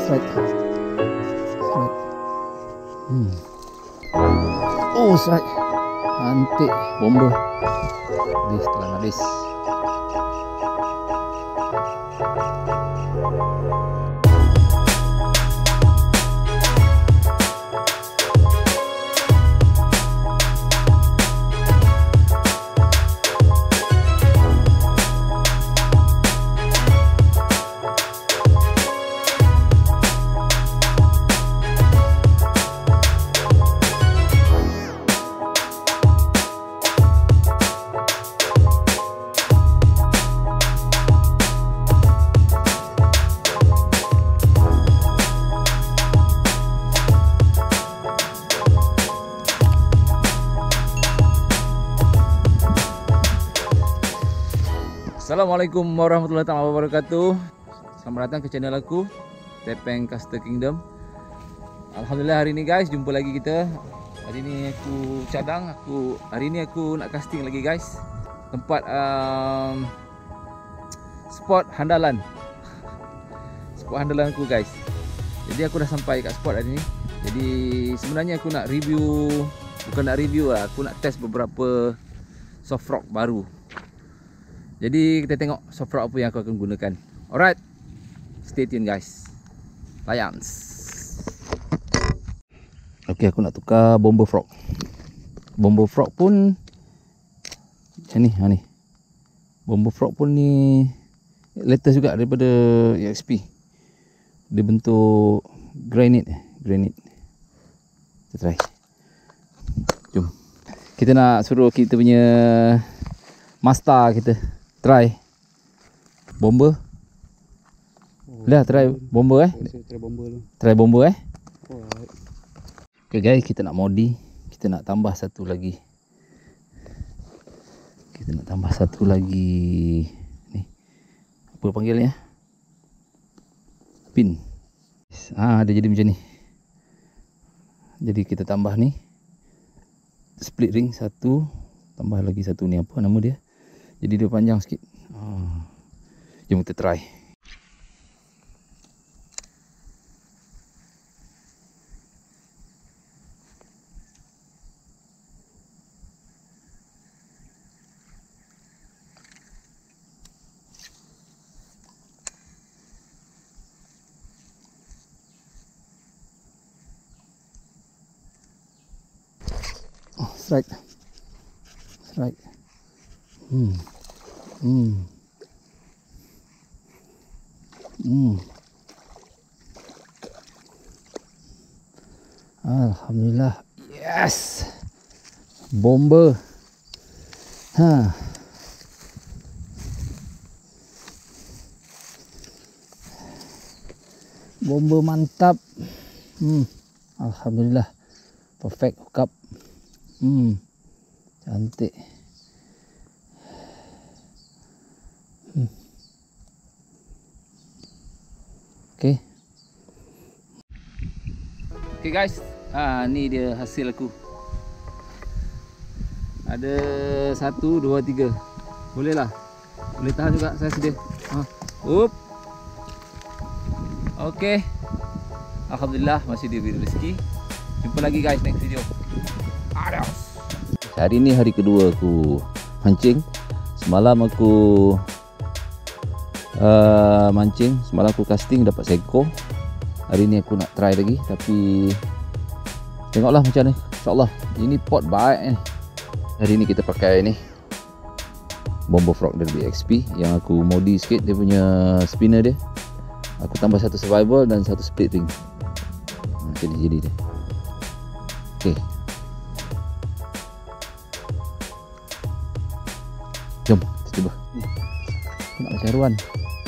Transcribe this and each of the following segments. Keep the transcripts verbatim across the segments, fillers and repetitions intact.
strike. Strike. Hmm. Oh, strike. Cantik. Bomba. Habis, telan habis. Assalamualaikum warahmatullahi wabarakatuh. Selamat datang ke channel aku, Tepeng Caster Kingdom. Alhamdulillah hari ni guys, jumpa lagi kita. Hari ni aku cadang, aku hari ni aku nak casting lagi guys. Tempat um, spot handalan. Spot handalan aku guys. Jadi aku dah sampai kat spot hari ni. Jadi sebenarnya aku nak review, bukan nak review lah, aku nak test beberapa soft rock baru. Jadi kita tengok soft rock apa yang aku akan gunakan. Alright, stay tune guys. Layan. Ok, aku nak tukar bomber frog. Bomber frog pun macam ni, ha ni. Bomber frog pun ni latest juga daripada E X P. Dia bentuk granite, granite. Kita try. Jom. Kita nak suruh kita punya master kita try bomber. Oh, dah try bomber eh. Try bomber dulu. Try bomber eh. Alright. Okay guys, kita nak modi, kita nak tambah satu lagi. Kita nak tambah satu lagi ni. Apa panggilnya? Pin. Ah, dia jadi macam ni. Jadi kita tambah ni. Split ring satu, tambah lagi satu ni, apa nama dia? Jadi dia panjang sikit. Ah. Jom kita try. Oh, strike. Strike. Hmm. Hmm. Hmm. Alhamdulillah. Yes. Bomber. Ha. Bomber mantap. Hmm. Alhamdulillah. Perfect hookup. Hmm. Cantik. Hmm. Okay. Okay guys, ah ni dia hasil aku. Ada satu, dua, tiga. Boleh lah. Boleh tahan juga, saya sedia. Ha. Up. Okay. Alhamdulillah masih diberi rezeki. Jumpa lagi guys next video. Adios. Hari ni hari kedua aku mancing. Semalam aku uh, mancing, semalam aku casting dapat seekor. Hari ni aku nak try lagi, tapi tengoklah macam mana. InsyaAllah. Ini pot baik ni. Hari ni kita pakai ni bomber frog dari E X P yang aku modi sikit dia punya spinner dia. Aku tambah satu survival dan satu split ring. Jadi jadi dia. Okey. Jom kita cuba. Aku nak macam ruan.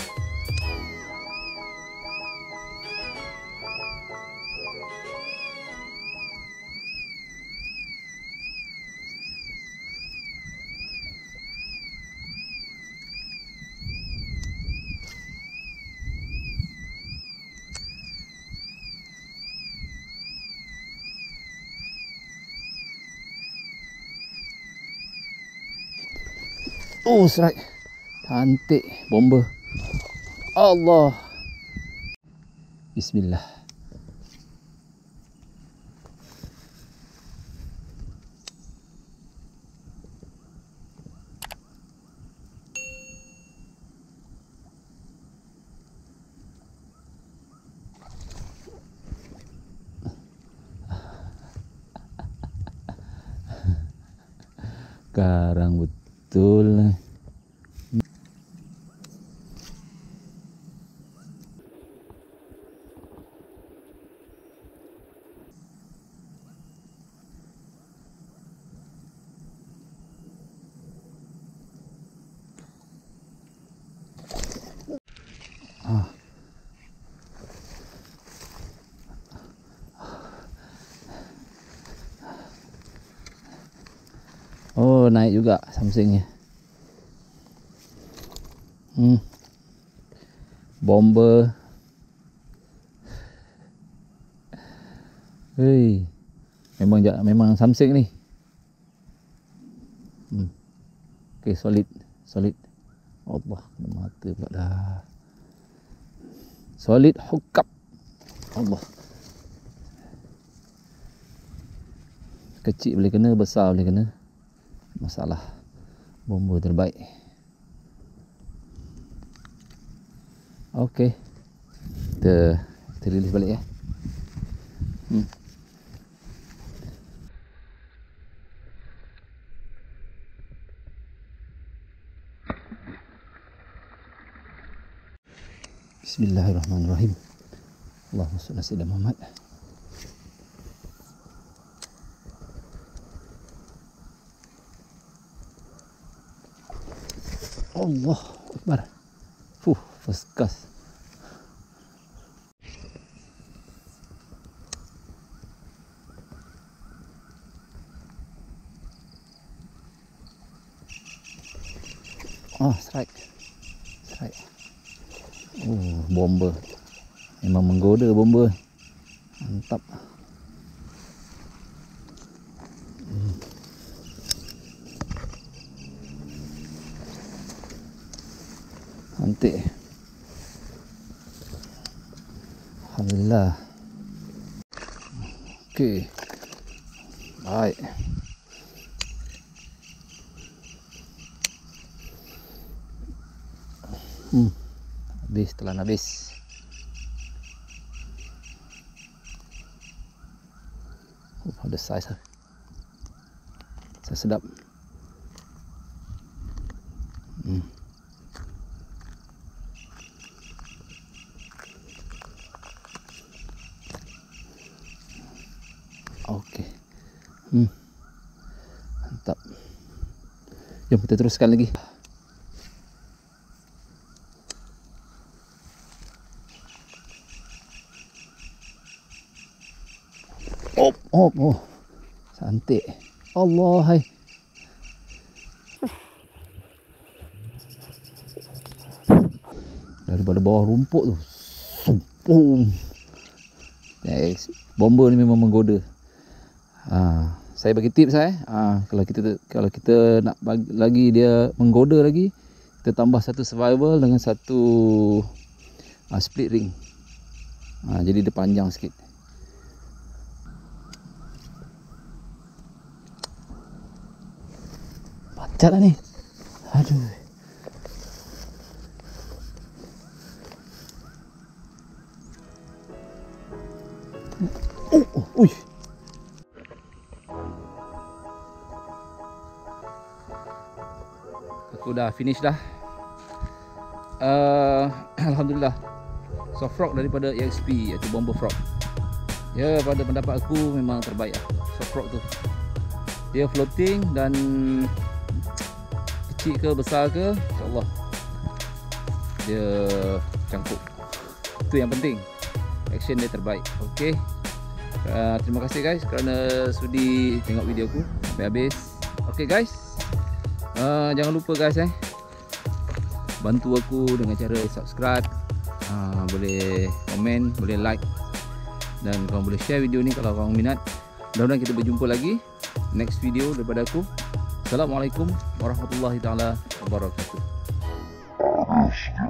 Oh, strike. Cantik bomber. Allah. Bismillah. Karang betul. Ah. Oh, naik juga samsingnya. Hmm. Bomber. Hei. Memang memang samsing ni. Hmm. Okey, solid, solid. Allah, kena mata pula dah. Solid hukap. Allah. Kecil boleh kena, besar boleh kena. Masalah. Bomba terbaik. Okey. Kita kita release balik ya. Hmm. Bismillahirrahmanirrahim. Allahumma shalli ala sayyidina Muhammad. Allah Akbar. Fuh, first class. Ah, strike. Strike. Oh, bomber. Memang menggoda bomber. Mantap. Hmm. Cantik. Alhamdulillah. Okey. Baik. Hmm. Habis, telan habis. Oh, ada saiz lah. Saiz sedap. Hmm. Okey. Hmm. Mantap. Jom kita teruskan lagi. Oh, oh, oh. Cantik. Allah, hai. Daripada bawah rumput tu. Boom. Yes. Bomber ni memang menggoda. Ha, saya bagi tips saya, ha, kalau kita kalau kita nak bagi lagi dia menggoda lagi, kita tambah satu survival dengan satu ha, split ring. Ha, jadi dia panjang sikit. Pacat lah ni. Aduh. Oh, oh, ui. Aku dah finish dah. Uh, Alhamdulillah. Soft frog daripada E X P iaitu Bomber Frog. Ya, pada pendapat aku memang terbaik lah soft frog tu. Dia floating dan kecil ke besar ke, insyaAllah dia cangkuk. Itu yang penting. Action dia terbaik. Okey. Uh, terima kasih guys kerana sudi tengok video aku sampai habis. Okey guys. Uh, jangan lupa guys eh. Bantu aku dengan cara subscribe. Uh, boleh komen, boleh like. Dan korang boleh share video ni kalau korang minat. Mudah-mudahan kita berjumpa lagi next video daripada aku. Assalamualaikum warahmatullahi taala wabarakatuh.